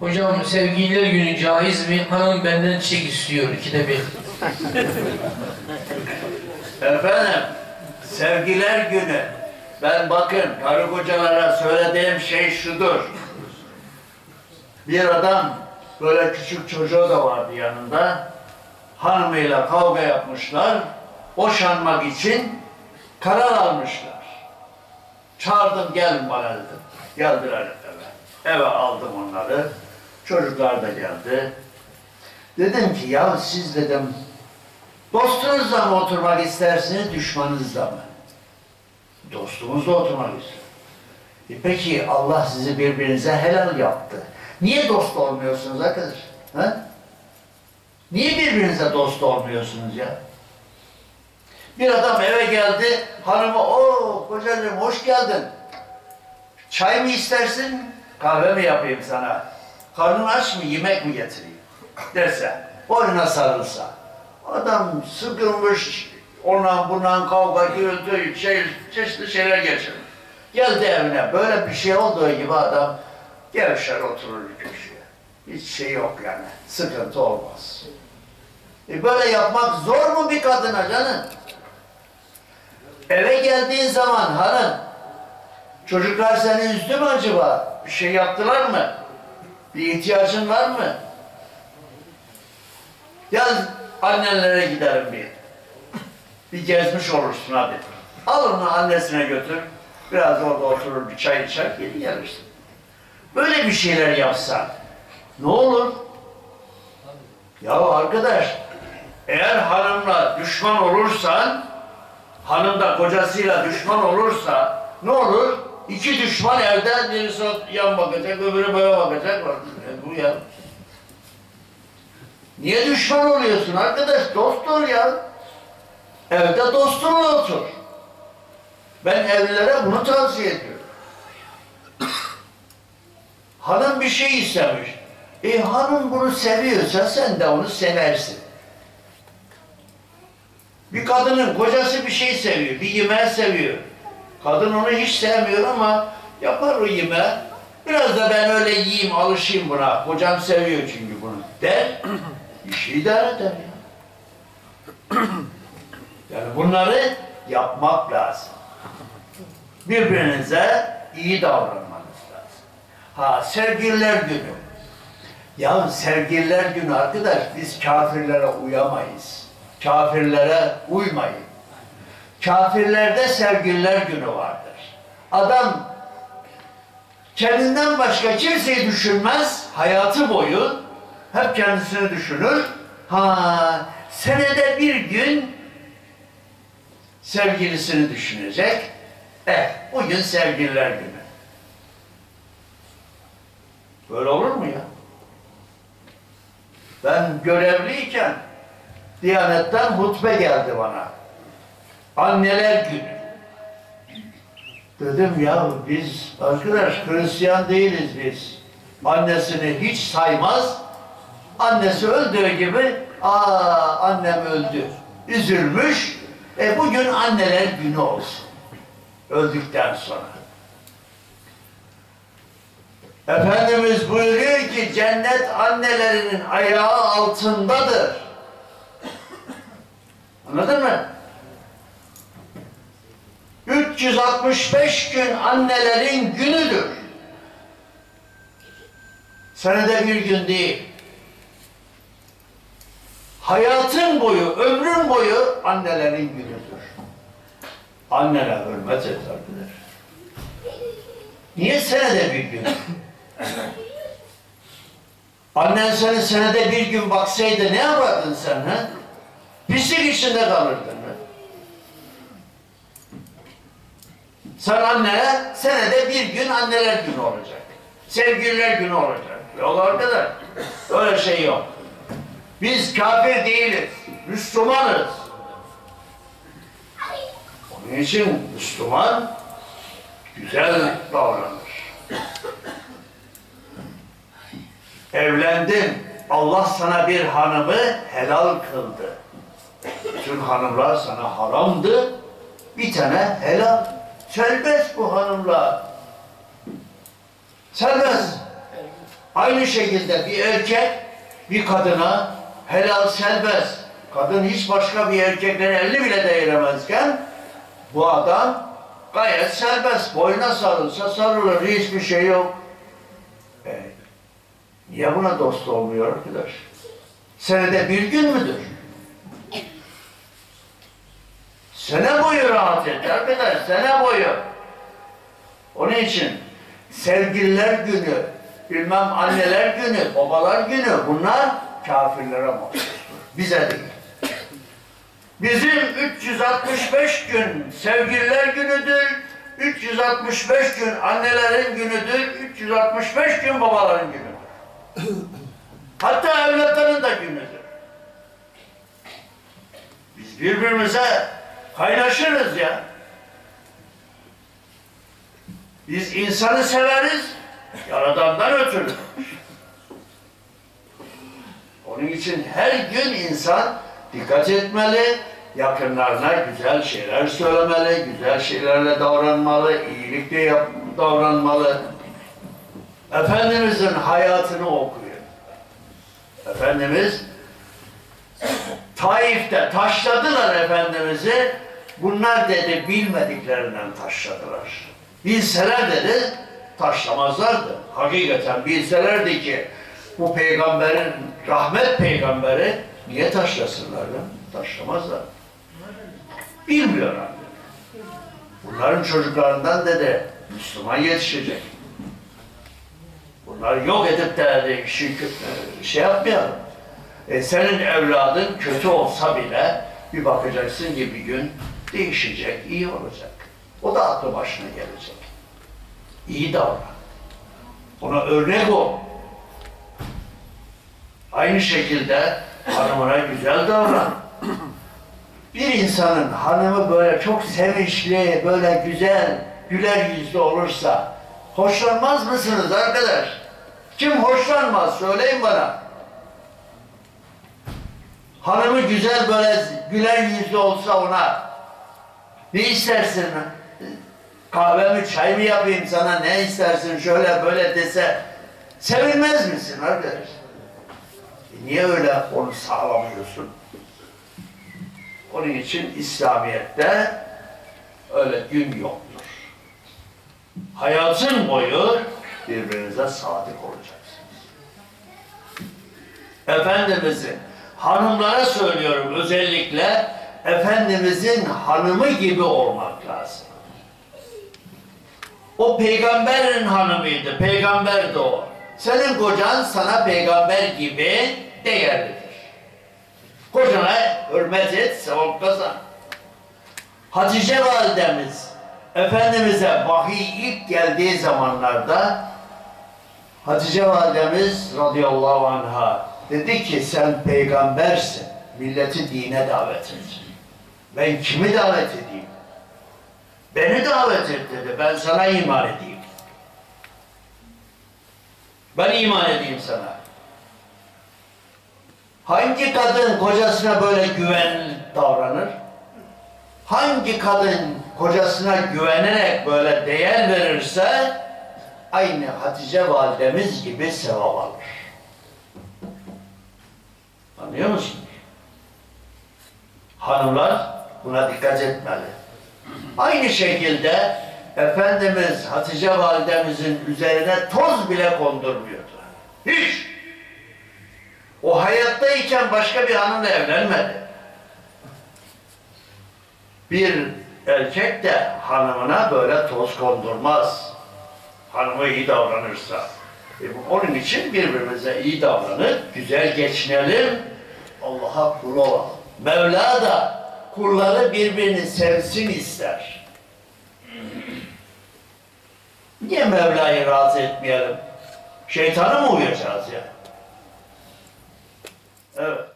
Hocam sevgililer günü caiz mi? Hanım benden çiçek istiyor 2'de 1. Efendim, sevgiler günü. Ben bakın, karı kocalara söylediğim şey şudur. Bir adam, böyle küçük çocuğu da vardı yanında. Hanımıyla kavga yapmışlar. Boşanmak için karar almışlar. Çağırdım, gelin bana dedim. Geldiler eve. Eve aldım onları. Çocuklar da geldi. Dedim ki ya siz dedim dostunuzla mı oturmak istersiniz, düşmanınızla mı? Dostumuzla oturmak ister. Peki Allah sizi birbirinize helal yaptı. Niye dost olmuyorsunuz arkadaş? Ha? Niye birbirinize dost olmuyorsunuz ya? Bir adam eve geldi, hanımı, o kocacığım hoş geldin. Çay mı istersin, kahve mi yapayım sana? Karnın aç mı, yemek mi getireyim? Derse, boynuna sarılsa. Adam sıkılmış, ondan bundan kavga, gürültü, çeşitli şeyler geçirmiş. Geldi evine, böyle bir şey olduğu gibi adam gevşer oturur bir köşeye. Hiç şey yok yani, sıkıntı olmaz. Böyle yapmak zor mu bir kadına canım? Eve geldiğin zaman hanım, çocuklar seni üzdü mü acaba? Bir şey yaptılar mı? Bir ihtiyacın var mı? Gel annenlere gidelim bir. Bir gezmiş olursun hadi. Al onu annesine götür. Biraz orada oturur bir çay içer geri gelirsin. Böyle bir şeyler yapsan ne olur? Ya arkadaş, eğer hanımla düşman olursan, hanım da kocasıyla düşman olursa ne olur? İki düşman evde, birisi yan bakacak, öbürü böyle bakacak. Bu ya. Niye düşman oluyorsun arkadaş? Dost ol ya. Evde dostunla otur. Ben evlilere bunu tavsiye ediyorum. Hanım bir şey istemiş. Hanım bunu seviyorsa sen de onu seversin. Bir kadının kocası bir şey seviyor, bir yemeği seviyor. Kadın onu hiç sevmiyor ama yapar o yemeği. Biraz da ben öyle yiyeyim, alışayım buna. Kocam seviyor çünkü bunu der. İşi idare eder ya. Yani bunları yapmak lazım. Birbirinize iyi davranmanız lazım. Ha, sevgililer günü. Ya sevgililer günü arkadaş, biz kafirlere uyamayız. Kafirlere uymayın. Kafirlerde sevgililer günü vardır. Adam kendinden başka kimseyi düşünmez, hayatı boyu hep kendisini düşünür. Ha, senede bir gün sevgilisini düşünecek. Bugün sevgililer günü. Böyle olur mu ya? Ben görevliyken Diyanet'ten hutbe geldi bana. Anneler günü. Dedim ya biz arkadaş Hristiyan değiliz biz. Annesini hiç saymaz. Annesi öldüğü gibi annem öldü. Üzülmüş. Bugün anneler günü olsun. Öldükten sonra. Efendimiz buyuruyor ki cennet annelerinin ayağı altındadır. Anladın mı? 365 gün annelerin günüdür. Senede bir gün değil. Hayatın boyu, ömrün boyu annelerin günüdür. Annene hürmet et arkadaş. Niye senede bir gün? Annen seni senede bir gün baksaydı ne yapardın sen? He? Pislik içinde kalırdın. He? Sen annene senede bir gün anneler günü olacak. Sevgililer günü olacak. Yok arkadaş. Öyle şey yok. Biz kafir değiliz. Müslümanız. Onun için Müslüman güzel davranır. Evlendin. Allah sana bir hanımı helal kıldı. Bütün hanımlar sana haramdı. Bir tane helal. Serbest bu hanımlar. Serbest. Aynı şekilde bir erkek bir kadına helal serbest. Kadın hiç başka bir erkekleri elini bile değiremezken bu adam gayet serbest. Boyuna sarılsa sarılır. Hiçbir şey yok. Niye buna dost olmuyor arkadaş? Senede bir gün müdür? Sene boyu rahat et arkadaş. Sene boyu. Onun için sevgililer günü, bilmem anneler günü, babalar günü bunlar kafirlere mahsustur. Bize değil. Bizim 365 gün sevgililer günüdür, 365 gün annelerin günüdür, 365 gün babaların günüdür. Hatta evlatların da günüdür. Biz birbirimize kaynaşırız ya. Biz insanı severiz, Yaradan'dan ötürü. Onun için her gün insan dikkat etmeli, yakınlarına güzel şeyler söylemeli, güzel şeylerle davranmalı, iyilikle davranmalı. Efendimizin hayatını okuyun. Efendimiz Taif'te taşladılar Efendimiz'i. Bunlar dedi bilmediklerinden taşladılar. Bilseler dedi taşlamazlardı. Hakikaten bilselerdi ki bu peygamberin, rahmet peygamberi niye taşlasınlar ya? Taşlamazlar. Bilmiyorlar. Bunların çocuklarından dedi Müslüman yetişecek. Bunları yok edip de şey yapmayalım. Senin evladın kötü olsa bile bir bakacaksın ki bir gün değişecek, iyi olacak. O da aklı başına gelecek. İyi davran. Ona örnek ol. Aynı şekilde hanımına güzel davran. Bir insanın hanımı böyle çok sevinçli, böyle güzel, güler yüzlü olursa hoşlanmaz mısınız arkadaş? Kim hoşlanmaz? Söyleyin bana. Hanımı güzel böyle güler yüzlü olsa ona ne istersin? Kahve mi, çay mı yapayım sana, ne istersin, şöyle böyle dese sevinmez misin arkadaş? Niye öyle onu sağlamıyorsun? Onun için İslamiyet'te öyle gün yoktur. Hayatın boyu birbirinize sadık olacaksınız. Efendimizin hanımlara söylüyorum özellikle Efendimizin hanımı gibi olmak lazım. O peygamberin hanımıydı, peygamber de o. Senin kocan sana peygamber gibi değerlidir. Kocana hürmet et, sevap kazan. Hatice validemiz Efendimiz'e vahiy ilk geldiği zamanlarda Hatice validemiz radıyallahu anha dedi ki sen peygambersin, milleti dine davet et. Ben kimi davet edeyim? Beni davet et dedi, ben sana iman edeyim. Ben iman edeyim sana. Hangi kadın kocasına böyle güvenli davranır? Hangi kadın kocasına güvenerek böyle değer verirse aynı Hatice validemiz gibi sevap alır. Anlıyor musunuz? Hanımlar buna dikkat etmeli. Aynı şekilde Efendimiz Hatice validemizin üzerine toz bile kondurmuyordu. Hiç. O hayattayken başka bir hanımla evlenmedi. Bir erkek de hanımına böyle toz kondurmaz. Hanımı iyi davranırsa. Onun için birbirimize iyi davranıp güzel geçinelim. Allah'a kul olalım. Mevla da kulları birbirini sevsin ister. Niye Mevla'yı razı etmeyelim? Şeytana mı uyacağız ya? Evet.